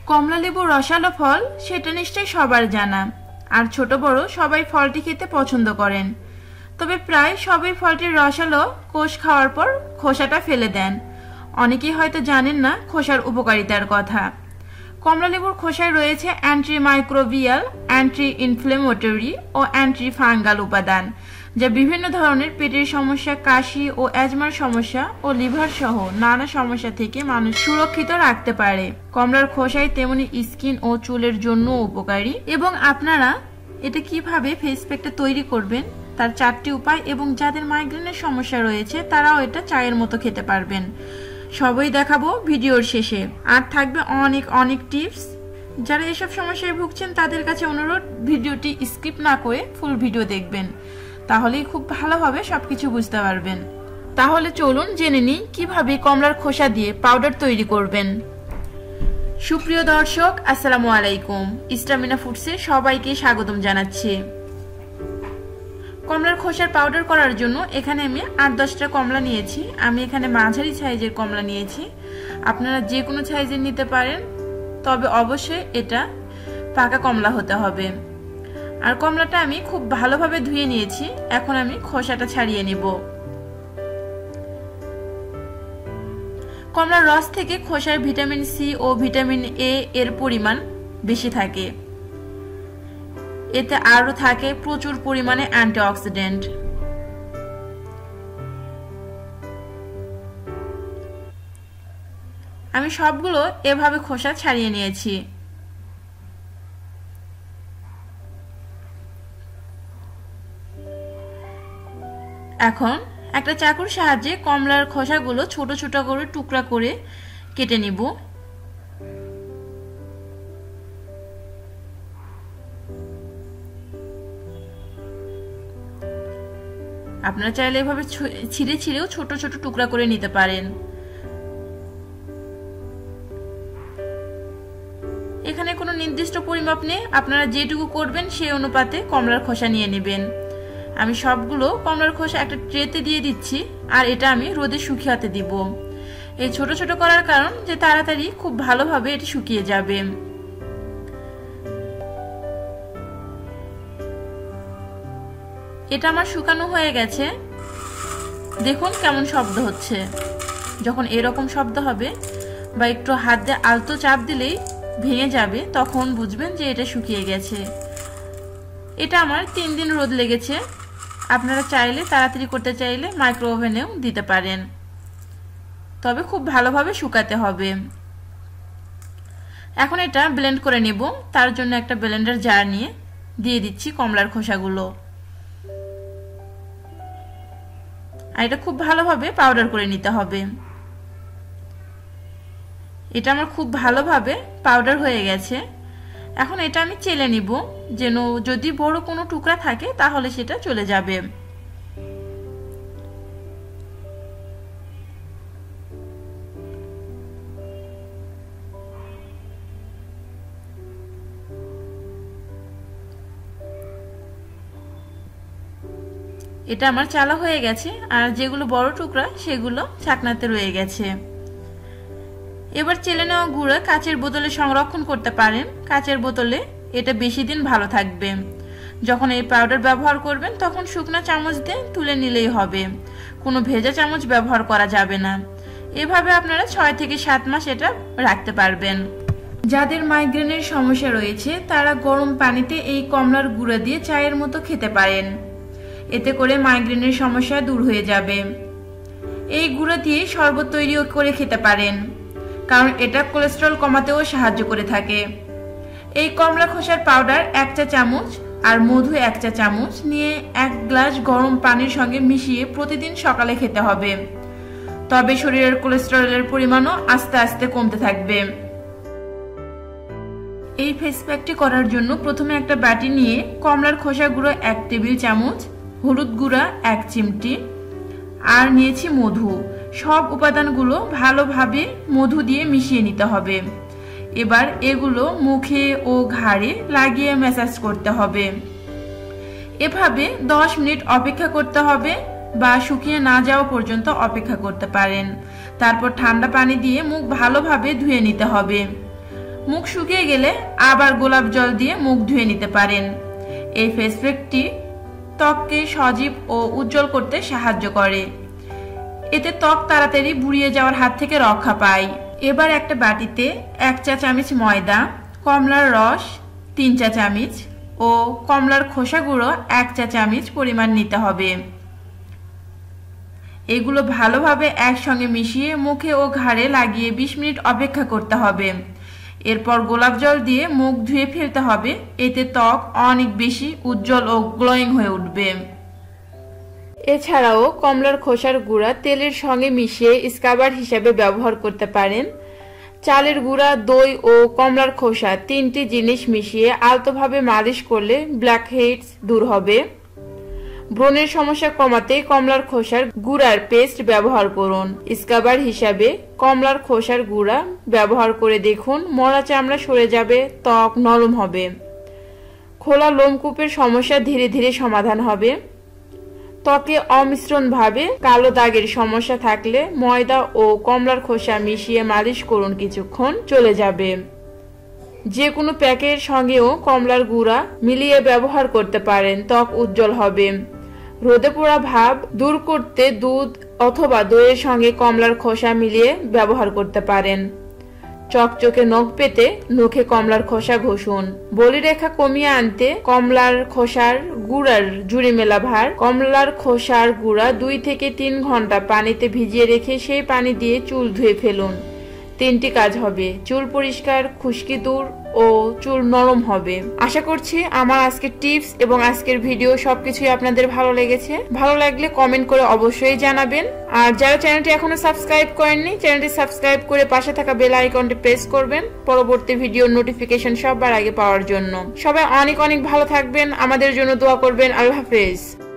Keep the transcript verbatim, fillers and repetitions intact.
কমলা লেবু রসালো ফল, সেটা নিশ্চয়ই সবার জানা। আর ছোট বড় সবাই ফলটি খেতে পছন্দ করেন। তবে প্রায় সবাই ফলটির রসালো কোষ খাওয়ার পর খোসাটা ফেলে দেন। অনেকেই হয়তো জানেন না খোসার উপকারিতার কথা। কমলা লেবুর খোসায় রয়েছে অ্যান্টি মাইক্রোবিয়াল, অ্যান্টি ইনফ্লেমেটরি ও অ্যান্টি ফাঙ্গাল উপাদান, যা বিভিন্ন ধরনের পেটের সমস্যা, কাশি ও অ্যাজমার সমস্যা ও লিভার সহ নানা সমস্যা থেকে মানুষ সুরক্ষিত রাখতে পারে। কমলার খোসায় তেমনি স্কিন ও চুলের জন্য উপকারী। এবং আপনারা এটা কিভাবে ফেস প্যাকটা তৈরি করবেন তার চারটি উপায়, এবং যাদের মাইগ্রেনের সমস্যা রয়েছে তারাও এটা চায়ের মতো খেতে পারবেন, সবই দেখাবো ভিডিওর শেষে। আর থাকবে অনেক অনেক টিপস। যারা এসব সমস্যায় ভুগছেন তাদের কাছে অনুরোধ, ভিডিওটি স্কিপ না করে ফুল ভিডিও দেখবেন, তাহলেই খুব ভালোভাবে সবকিছু বুঝতে পারবেন। তাহলে চলুন জেনে নিই কিভাবে কমলার খোসা দিয়ে পাউডার তৈরি করবেন। সুপ্রিয় দর্শক, আসসালামু আলাইকুম। স্টামিনা ফুডসে সবাইকে স্বাগতম জানাচ্ছি। কমলার খোসার পাউডার করার জন্য এখানে আমি আট দশটা কমলা নিয়েছি। আমি এখানে মাঝারি সাইজের কমলা নিয়েছি, আপনারা যে কোনো সাইজের নিতে পারেন, তবে অবশ্যই এটা পাকা কমলা হতে হবে। আর কমলাটা আমি খুব ভালোভাবে ধুয়ে নিয়েছি। এখন আমি খোসাটা ছাড়িয়ে নিব। কমলার রস থেকে খোসার ভিটামিন সি ও ভিটামিন এ এর পরিমাণ বেশি থাকে। এতে আরো থাকে প্রচুর পরিমাণে অ্যান্টিঅক্সিডেন্ট। আমি সবগুলো এভাবে খোসা ছাড়িয়ে নিয়েছি। এখন একটা চাকুর সাহায্যে কমলার খোসাগুলো ছোট ছোট করে টুকরা করে কেটে নিব। আপনারা চাইলে এভাবে ছিঁড়ে ছিঁড়েও ছোট ছোট টুকরা করে নিতে পারেন। এখানে কোনো নির্দিষ্ট পরিমাপ নেই, আপনারা যেটুকু করবেন সেই অনুপাতে কমলার খোসা নিয়ে নেবেন। আমি সবগুলো কমলার খোসা একটা ট্রেতে দিয়ে দিচ্ছি, আর এটা আমি রোদে শুকিয়ে দিব। এই ছোট ছোট করার কারণ যে তাড়াতাড়ি খুব ভালোভাবে এটি শুকিয়ে যাবে। এটা আমার শুকানো হয়ে গেছে। দেখুন কেমন শব্দ হচ্ছে। যখন এরকম শব্দ হবে বা একটু হাত দিয়ে আলতো চাপ দিলেই ভেঙে যাবে, তখন বুঝবেন যে এটা শুকিয়ে গেছে। এটা আমার তিন দিন রোদ লেগেছে। আপনারা চাইলে তাড়াতাড়ি করতে চাইলে মাইক্রো ওভেনেও দিতে পারেন, তবে খুব ভালোভাবে শুকাতে হবে। এখন এটা ব্লেন্ড করে নেব। তার জন্য একটা ব্লেন্ডার জার নিয়ে দিয়ে দিচ্ছি কমলার খোসাগুলো, আর এটা খুব ভালোভাবে পাউডার করে নিতে হবে। এটা আমার খুব ভালোভাবে পাউডার হয়ে গেছে। এখন এটা আমি চেলে নিব, যেন যদি বড় কোনো টুকরা থাকে তাহলে সেটা চলে যাবে। এটা আমার চালা হয়ে গেছে, আর যেগুলো বড় টুকরা সেগুলো ছাকনাতে রয়ে গেছে। এবার চেলে নেওয়া গুঁড়া কাচের বোতলে সংরক্ষণ করতে পারেন। কাচের বোতলে এটা বেশি দিন ভালো থাকবে। যখন এই পাউডার ব্যবহার করবেন তখন শুকনা চামচ দিয়ে তুলে নিলেই হবে, কোনো ভেজা চামচ ব্যবহার করা যাবে না। এভাবে আপনারা ছয় থেকে সাত মাস এটা রাখতে পারবেন। যাদের মাইগ্রেনের সমস্যা রয়েছে তারা গরম পানিতে এই কমলার গুঁড়া দিয়ে চায়ের মতো খেতে পারেন। এতে করে মাইগ্রেনের সমস্যা দূর হয়ে যাবে। এই গুঁড়া দিয়ে শরবত তৈরি করে খেতে পারেন, কারণ এটা কোলেস্টেরল কমাতেও সাহায্য করে থাকে। এই কমলা খোসার পাউডার এক চা চামচ আর মধু এক চা চামচ নিয়ে এক গ্লাস গরম পানির সঙ্গে মিশিয়ে প্রতিদিন সকালে খেতে হবে, তবে শরীরের কোলেস্টেরলের পরিমাণও আস্তে আস্তে কমতে থাকবে। এই ফেস প্যাকটি করার জন্য প্রথমে একটা বাটি নিয়ে কমলার খোসা গুঁড়ো এক টেবিল চামচ, হলুদ গুঁড়া এক চিমটি আর নিয়েছি মধু। সব উপাদানগুলো ভালোভাবে মধু দিয়ে মিশিয়ে নিতে হবে। এবার এগুলো মুখে ও ঘাড়ে লাগিয়ে ম্যাসাজ করতে হবে। এভাবে দশ মিনিট অপেক্ষা করতে হবে বা শুকিয়ে না যাওয়া পর্যন্ত অপেক্ষা করতে পারেন। তারপর ঠান্ডা পানি দিয়ে মুখ ভালোভাবে ধুয়ে নিতে হবে। মুখ শুকিয়ে গেলে আবার গোলাপ জল দিয়ে মুখ ধুয়ে নিতে পারেন। এই ফেস প্যাকটি ত্বককে সজীব ও উজ্জ্বল করতে সাহায্য করে। এতে ত্বক তাড়াতাড়ি বুড়িয়ে যাওয়ার হাত থেকে রক্ষা পায়। এবার একটা বাটিতে এক চা চামচ ময়দা, কমলার রস তিন চা চামচ ও কমলার খোসা গুঁড়ো এক চা চামচ পরিমাণ নিতে হবে। এগুলো ভালোভাবে একসঙ্গে মিশিয়ে মুখে ও ঘাড়ে লাগিয়ে বিশ মিনিট অপেক্ষা করতে হবে। এরপর গোলাপ জল দিয়ে মুখ ধুয়ে ফেলতে হবে। এতে ত্বক অনেক বেশি উজ্জ্বল ও গ্লোয়িং হয়ে উঠবে। এছাড়াও কমলার খোসার গুঁড়া তেলের সঙ্গে মিশিয়ে স্ক্রাবার হিসেবে ব্যবহার করতে পারেন। চালের গুঁড়া, দই ও কমলার খোসা তিনটি জিনিস মিশিয়ে আলতোভাবে মালিশ করলে ব্ল্যাক হেডস দূর হবে। ব্রণের সমস্যা কমাতে কমলার খোসার গুঁড়ার পেস্ট ব্যবহার করুন। স্ক্রাবার হিসাবে কমলার খোসার গুঁড়া ব্যবহার করে দেখুন, মরা চামড়া সরে যাবে, ত্বক নরম হবে। খোলা লোমকূপের সমস্যা ধীরে ধীরে সমাধান হবে। ত্বকে অমিশ্রণভাবে কালো দাগের সমস্যা থাকলে ময়দা ও কমলার খোসা মিশিয়ে মালিশ করুন, কিছুক্ষণ চলে যাবে। যে কোনো প্যাকের সঙ্গেও কমলার গুঁড়া মিলিয়ে ব্যবহার করতে পারেন, ত্বক উজ্জ্বল হবে। রোদে পোড়া ভাব দূর করতে দুধ অথবা দইয়ের সঙ্গে কমলার খোসা মিলিয়ে ব্যবহার করতে পারেন। চকচকে নখ পেতে নখে কমলার খোসা ঘষুন। বলিরেখা কমিয়ে আনতে কমলার খোসার গুঁড়ার জুড়ি মেলা ভার। কমলার খোসার গুঁড়া দুই থেকে তিন ঘন্টা পানিতে ভিজিয়ে রেখে সেই পানি দিয়ে চুল ধুয়ে ফেলুন। তিনটি কাজ হবে, চুল পরিষ্কার, খুশকি দূর ও চুল নরম হবে। আশা করছি আমার আজকের টিপস এবং আজকের ভিডিও সবকিছুই আপনাদের ভালো লেগেছে। ভালো লাগলে কমেন্ট করে অবশ্যই জানাবেন। আর যারা চ্যানেলটি এখনো সাবস্ক্রাইব করেননি, চ্যানেলটি সাবস্ক্রাইব করে পাশে থাকা বেল আইকনটি প্রেস করবেন পরবর্তী ভিডিওর নোটিফিকেশন সবার আগে পাওয়ার জন্য। সবাই অনেক অনেক ভালো থাকবেন, আমাদের জন্য দোয়া করবেন। আল্লাহ হাফেজ।